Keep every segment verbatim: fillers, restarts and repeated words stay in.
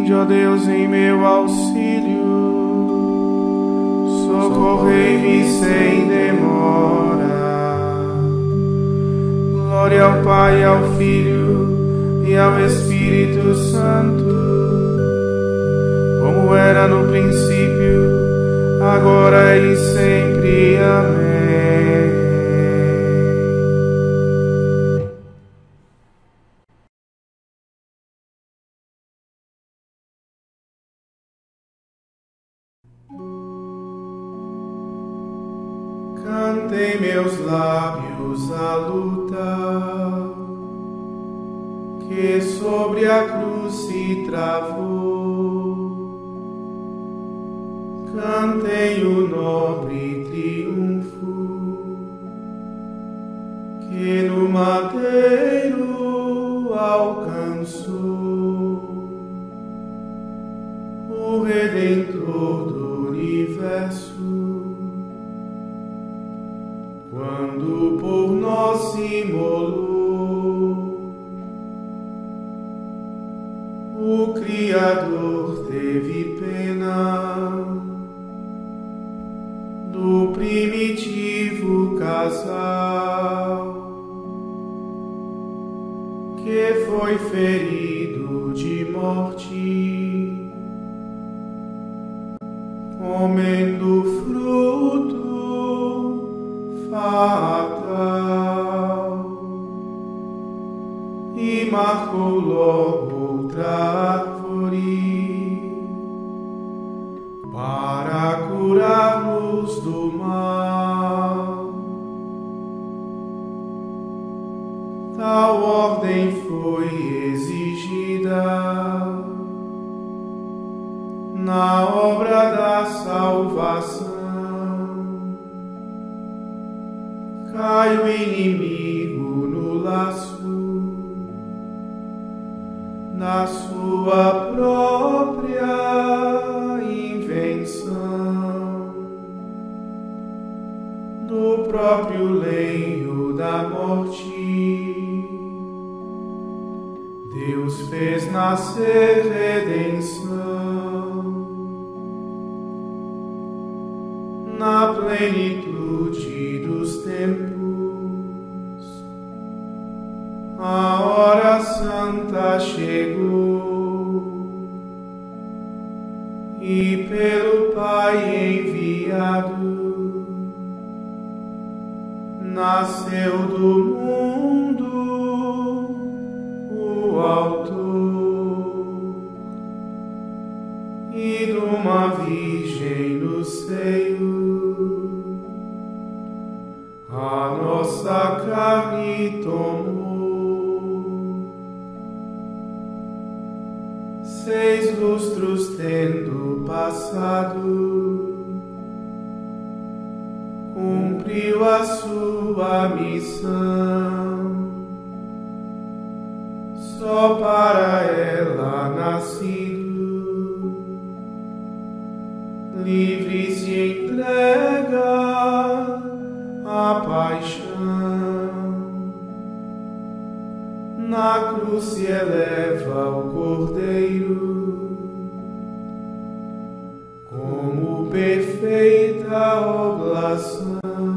Vinde, ó Deus, em meu auxílio, socorrei-me sem demora. Glória ao Pai, ao Filho e ao Espírito Santo, como era no princípio, agora e sempre. Amém. Cantem meus lábios a luta que sobre a cruz se travou. Cantem o nobre triunfo que no madeiro alcançou. O Redentor do universo, quando por nós se imolou. O Criador teve pena do primitivo casal que foi ferido de morte, comendo fruto fatal, e marcou logo outra árvore para curar-nos do mal. Tal ordem foi exigida na obra da salvação. Cai o inimigo no laço da sua própria invenção, do próprio lenho da morte. Deus fez nascer redenção na plenitude dos tempos. A hora santa chegou e pelo Pai enviado nasceu do mundo o Autor, e de uma virgem no seio a nossa carne tomou. Seis lustros tendo passado, cumpriu a sua missão. Só para ela nascido, livre se entrega à paixão. Na cruz se eleva o Cordeiro como perfeita oblação.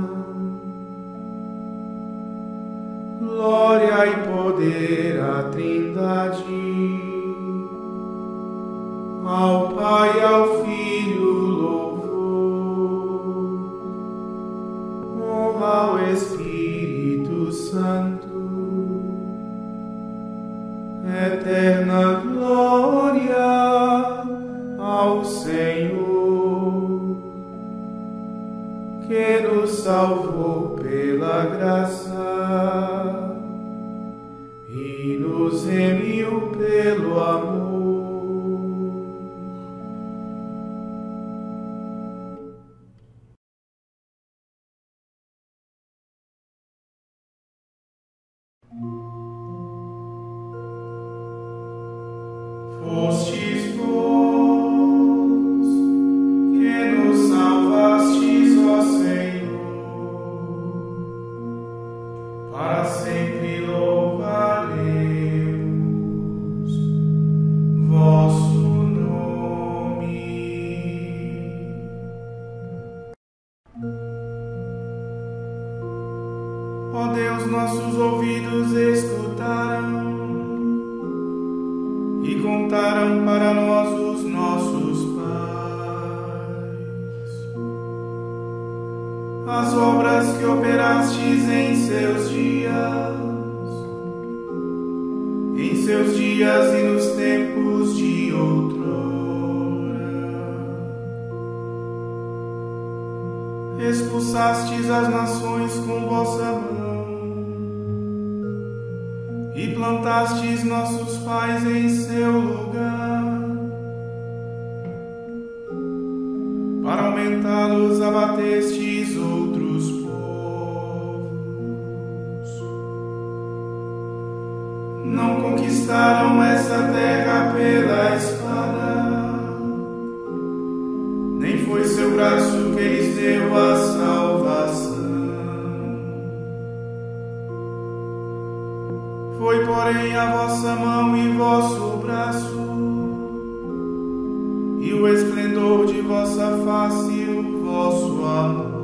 Glória e poder à Trindade, ao Pai e ao Filho louvor, honra ao Espírito Santo, eterna glória ao Senhor, que nos salvou pela graça e nos remiu pelo amor. Fostes vós que nos salvastes, ó Senhor, para sempre louvaremos vosso seus dias, em seus dias e nos tempos de outrora. Expulsastes as nações com vossa mão e plantastes nossos pais em seu lugar. Para aumentá-los abatestes outros povos. Não conquistaram essa terra pela espada, nem foi seu braço que lhes deu a salvação. Foi, porém, a vossa mão e vosso braço, e o esplendor de vossa face e o vosso amor.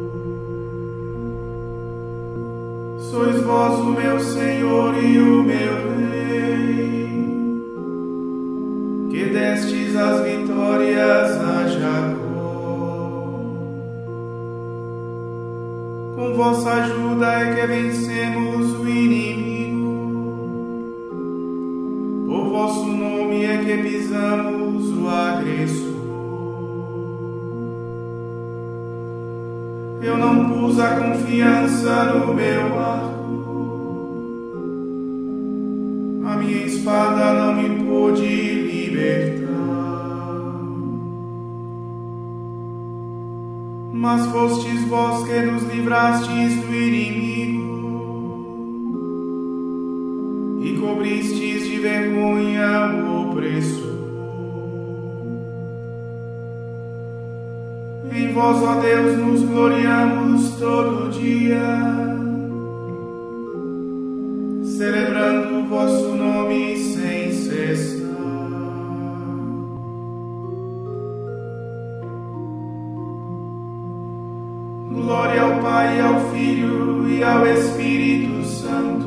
Sois vós o meu Senhor e o meu Rei, que destes as vitórias a Jacó. Com vossa ajuda é que vencemos o inimigo, por vosso nome é que pisamos o agressor. Eu não pus a confiança no meu arco, a minha espada não me pôde libertar. Mas fostes vós que nos livrastes do inimigo e cobristes de vergonha o opressor. Em vós, ó Deus, nos gloriamos todo dia, celebrando o vosso nome sem cessar. Glória ao Pai, ao Filho e ao Espírito Santo,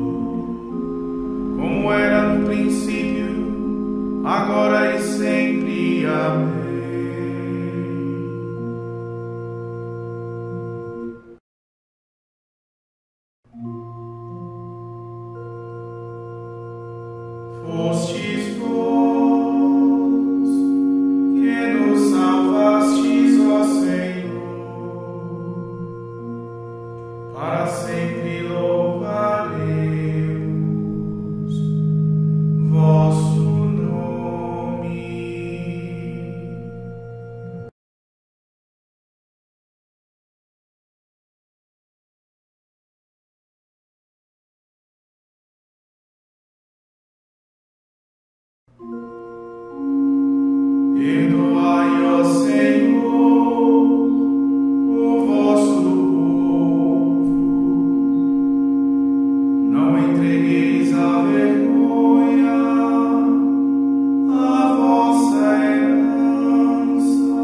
como era no princípio, agora e sempre. Amém. Fostes vós que nos salvastes, ó Senhor, para sempre louvaremos vosso nome. Perdoai, ó Senhor, o vosso povo, não entregueis a vergonha a vossa herança.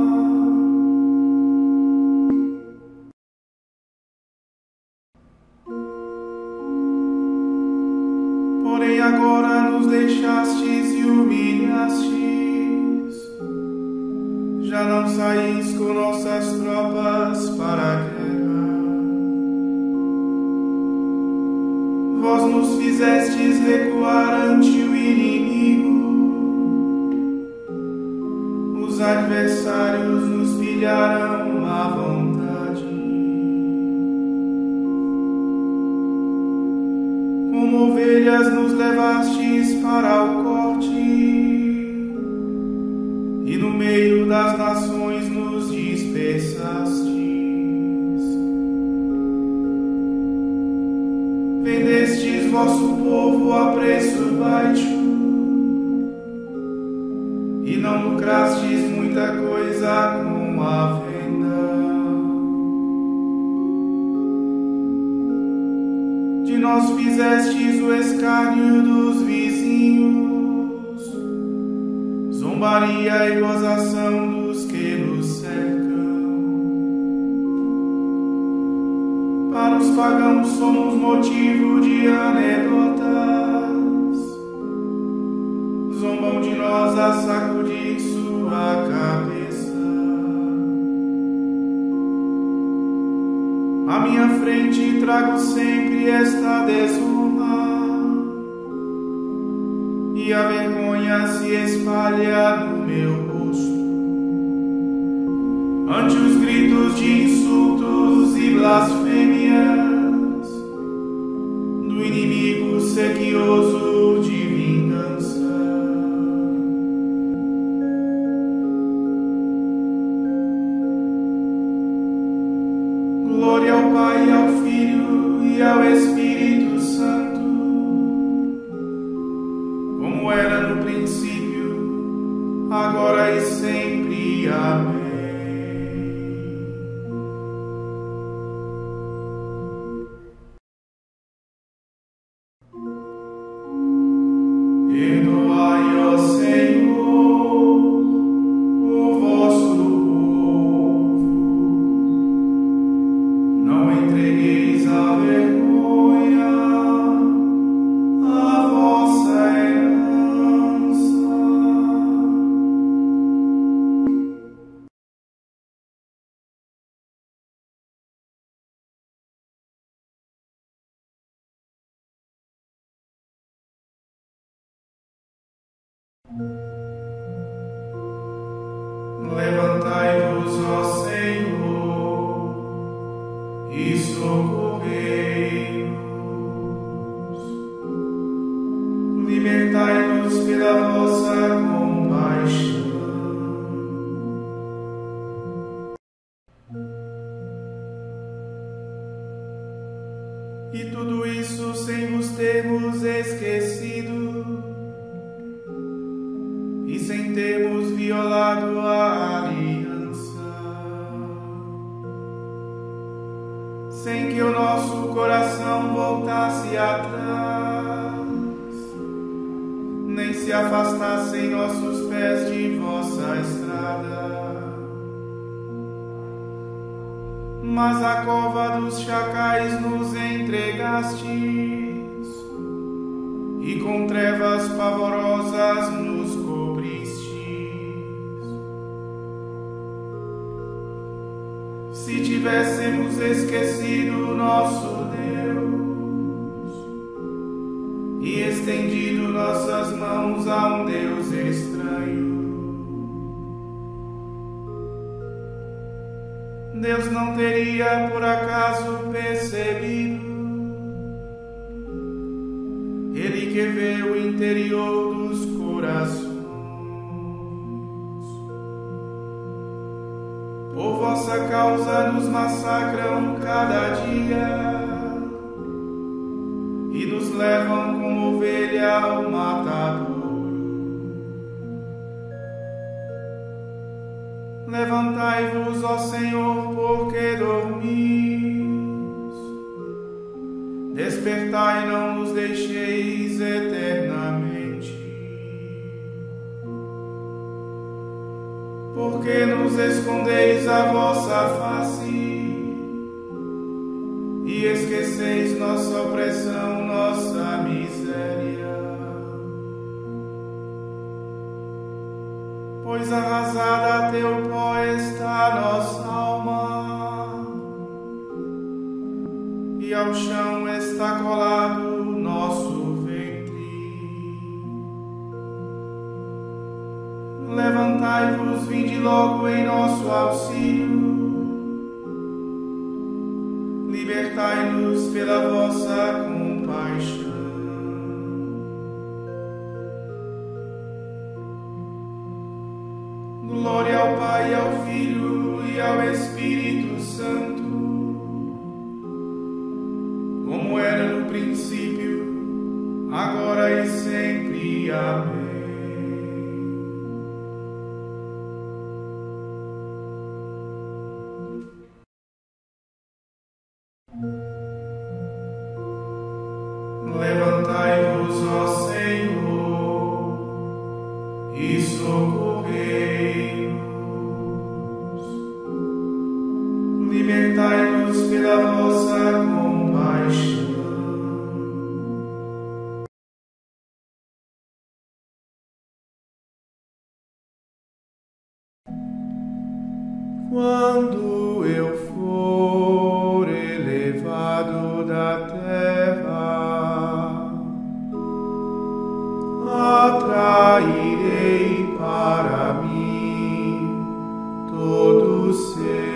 Porém agora nos deixastes e humilhastes, já não saís com nossas tropas para a guerra. Vós nos fizestes recuar ante o inimigo, os adversários nos pilharam à vontade. Como ovelhas nos levastes para o corte, e no meio das nações nos dispersastes. Vendestes vosso povo a preço baixo, e não lucrastes muita coisa com a venda. De nós fizestes o escárnio dos vizinhos, zombaria e gozação dos que nos cercam. Para os pagãos somos motivo de anedotas, zombam de nós a sacudir sua cabeça. A minha frente trago sempre esta desonra, e a vergonha se espalha no meu rosto. Ante os gritos de insultos e blasfêmias do inimigo sequioso de vingança, glória ao Pai, ao Filho e ao Espírito Santo, como era no princípio, agora e sempre. Amém. Perdoai, ó Senhor, o vosso povo, não entregueis a vergonha a vossa herança. Levantai-vos, ó Senhor, e socorrei-nos. Libertai-nos pela vossa compaixão. E tudo isso sem vos termos esquecido, e sem termos violado a aliança, sem que o nosso coração voltasse atrás, nem se afastassem nossos pés de vossa estrada. Mas a cova dos chacais nos entregastes, e com trevas pavorosas nos cobristes. Se tivéssemos esquecido nosso Deus e estendido nossas mãos a um Deus estranho, Deus não teria por acaso percebido? Ele que vê o interior dos corações. Por vossa causa nos massacram cada dia e nos levam como ovelha ao matadouro. Levantai-vos, ó Senhor, porque dormis. Despertai, não nos deixeis eternamente. Porque nos escondeis a vossa face e esqueceis nossa opressão, nossa miséria. Pois arrasada a teu pó está nossa alma, e ao chão está colado nosso ventre. Levantai-vos, vinde logo em nosso auxílio, libertai-nos pela vossa compaixão. Glória ao Pai, ao Filho e ao Espírito Santo, como era no princípio, agora e sempre. Amém. Levantai-vos, ó Senhor, e socorrei-nos. Libertai-nos pela vossa compaixão. Quando eu for elevado atrairei para mim todo ser.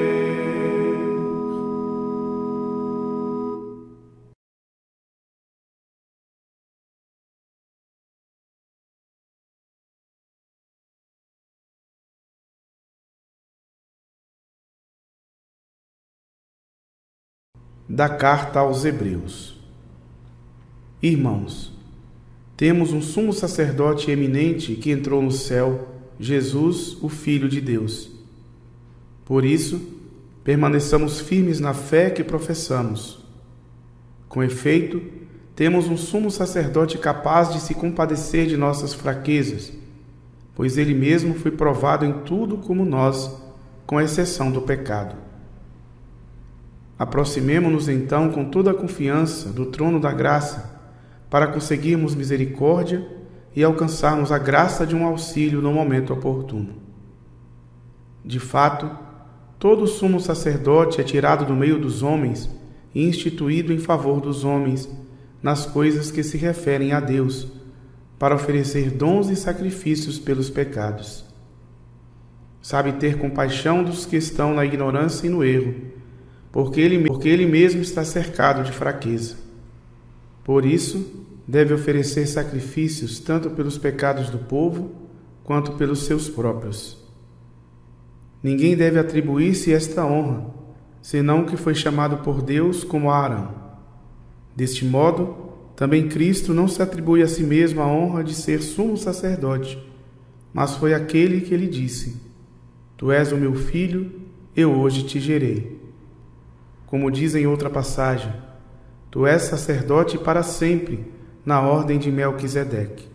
Da Carta aos Hebreus. Irmãos, temos um sumo sacerdote eminente que entrou no céu, Jesus, o Filho de Deus. Por isso, permaneçamos firmes na fé que professamos. Com efeito, temos um sumo sacerdote capaz de se compadecer de nossas fraquezas, pois ele mesmo foi provado em tudo como nós, com exceção do pecado. Aproximemo-nos então com toda a confiança do trono da graça, para conseguirmos misericórdia e alcançarmos a graça de um auxílio no momento oportuno. De fato, todo sumo sacerdote é tirado do meio dos homens e instituído em favor dos homens, nas coisas que se referem a Deus, para oferecer dons e sacrifícios pelos pecados. Sabe ter compaixão dos que estão na ignorância e no erro, porque ele, porque ele mesmo está cercado de fraqueza. Por isso, deve oferecer sacrifícios tanto pelos pecados do povo, quanto pelos seus próprios. Ninguém deve atribuir-se esta honra, senão o que foi chamado por Deus como a Arão. Deste modo, também Cristo não se atribui a si mesmo a honra de ser sumo sacerdote, mas foi aquele que lhe disse: Tu és o meu filho, eu hoje te gerei. Como diz em outra passagem, tu és sacerdote para sempre, na ordem de Melquisedeque.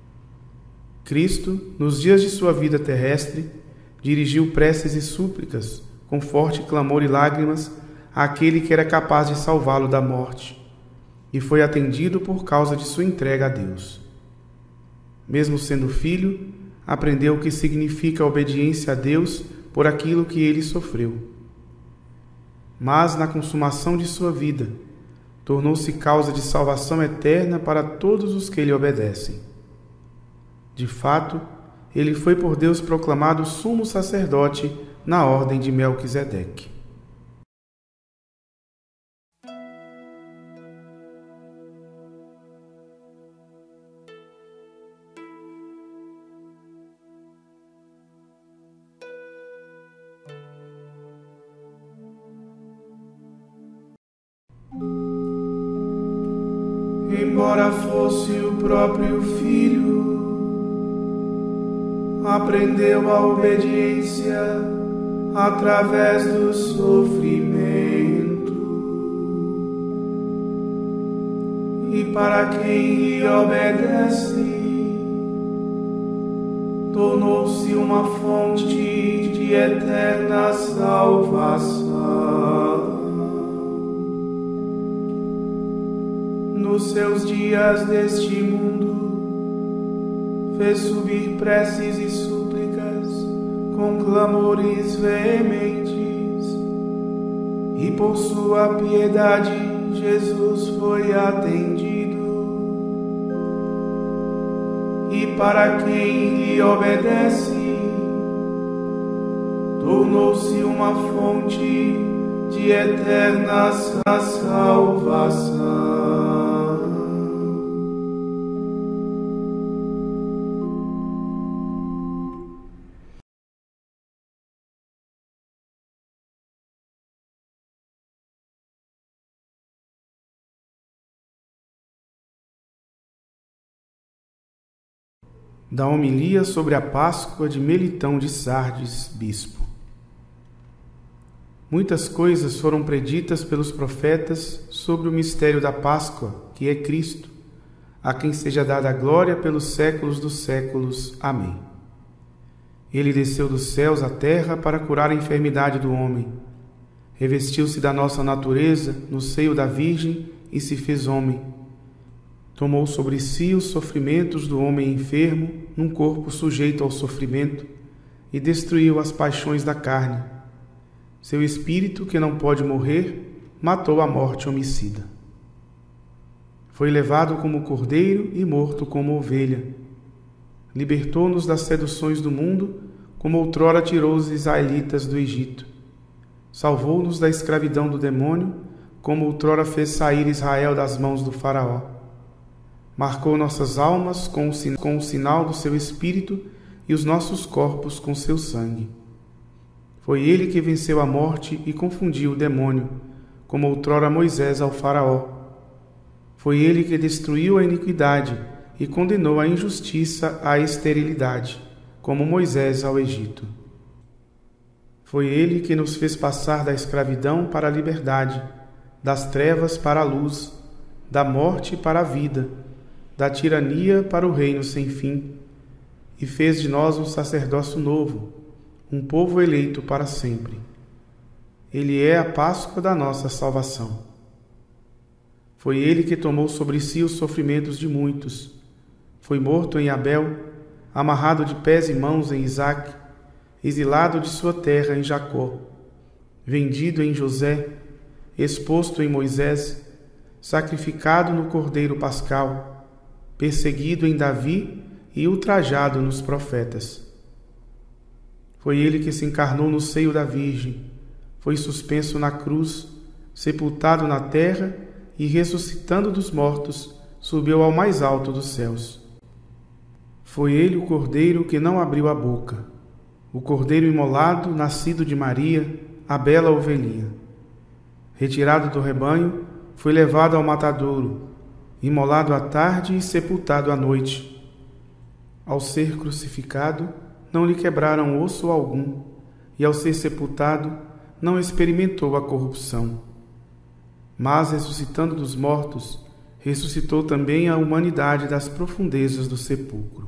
Cristo, nos dias de sua vida terrestre, dirigiu preces e súplicas, com forte clamor e lágrimas, àquele que era capaz de salvá-lo da morte, e foi atendido por causa de sua entrega a Deus. Mesmo sendo filho, aprendeu o que significa a obediência a Deus por aquilo que ele sofreu. Mas, na consumação de sua vida, tornou-se causa de salvação eterna para todos os que lhe obedecem. De fato, ele foi por Deus proclamado sumo sacerdote na ordem de Melquisedeque. Embora fosse o próprio Filho, aprendeu a obediência através do sofrimento. E para quem lhe obedece, tornou-se uma fonte de eterna salvação. Nos seus dias deste mundo, fez subir preces e súplicas com clamores veementes, e por sua piedade Jesus foi atendido. E para quem lhe obedece, tornou-se uma fonte de eterna salvação. Da homilia sobre a Páscoa de Melitão de Sardes, bispo. Muitas coisas foram preditas pelos profetas sobre o mistério da Páscoa, que é Cristo, a quem seja dada a glória pelos séculos dos séculos. Amém. Ele desceu dos céus à terra para curar a enfermidade do homem. Revestiu-se da nossa natureza no seio da Virgem e se fez homem. Tomou sobre si os sofrimentos do homem enfermo, num corpo sujeito ao sofrimento, e destruiu as paixões da carne. Seu espírito, que não pode morrer, matou a morte homicida. Foi levado como cordeiro e morto como ovelha, libertou-nos das seduções do mundo, como outrora tirou os israelitas do Egito. Salvou-nos da escravidão do demônio, como outrora fez sair Israel das mãos do faraó. Marcou nossas almas com o, sin- com o sinal do seu Espírito e os nossos corpos com seu sangue. Foi ele que venceu a morte e confundiu o demônio, como outrora Moisés ao faraó. Foi ele que destruiu a iniquidade e condenou a injustiça à esterilidade, como Moisés ao Egito. Foi ele que nos fez passar da escravidão para a liberdade, das trevas para a luz, da morte para a vida, da tirania para o reino sem fim, e fez de nós um sacerdócio novo, um povo eleito para sempre. Ele é a Páscoa da nossa salvação. Foi ele que tomou sobre si os sofrimentos de muitos. Foi morto em Abel, amarrado de pés e mãos em Isaque, exilado de sua terra em Jacó, vendido em José, exposto em Moisés, sacrificado no Cordeiro Pascal, perseguido em Davi e ultrajado nos profetas. Foi ele que se encarnou no seio da Virgem, foi suspenso na cruz, sepultado na terra e, ressuscitando dos mortos, subiu ao mais alto dos céus. Foi ele o Cordeiro que não abriu a boca, o Cordeiro imolado, nascido de Maria, a bela ovelhinha. Retirado do rebanho, foi levado ao matadouro, imolado à tarde e sepultado à noite. Ao ser crucificado, não lhe quebraram osso algum, e ao ser sepultado, não experimentou a corrupção. Mas, ressuscitando dos mortos, ressuscitou também a humanidade das profundezas do sepulcro.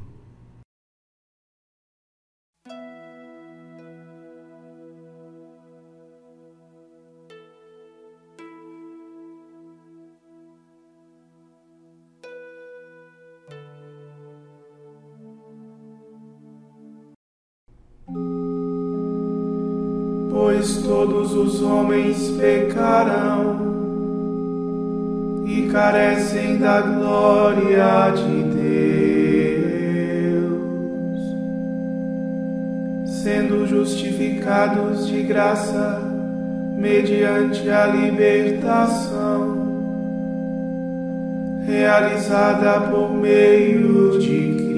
Pois todos os homens pecarão e carecem da glória de Deus, sendo justificados de graça mediante a libertação realizada por meio de Cristo.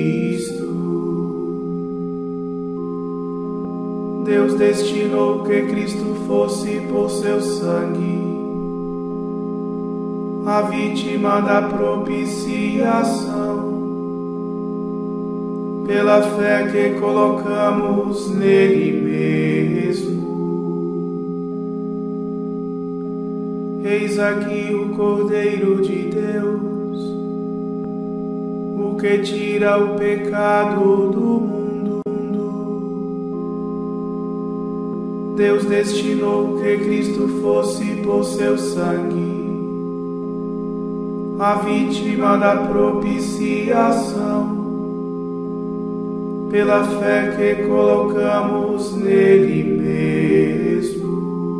Deus destinou que Cristo fosse por seu sangue a vítima da propiciação, pela fé que colocamos nele mesmo. Eis aqui o Cordeiro de Deus, o que tira o pecado do mundo. Deus destinou que Cristo fosse por seu sangue a vítima da propiciação, pela fé que colocamos nele mesmo.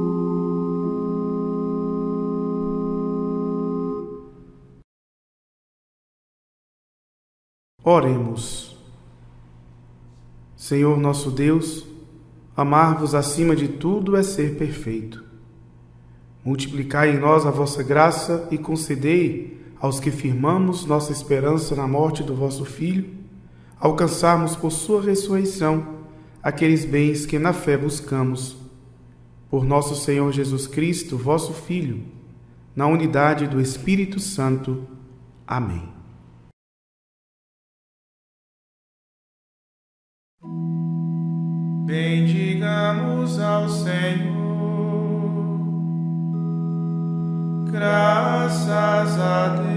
Oremos. Senhor nosso Deus, amar-vos acima de tudo é ser perfeito. Multiplicai em nós a vossa graça e concedei aos que firmamos nossa esperança na morte do vosso Filho, alcançarmos por sua ressurreição aqueles bens que na fé buscamos. Por nosso Senhor Jesus Cristo, vosso Filho, na unidade do Espírito Santo. Amém. Bendigamos ao Senhor, graças a Deus.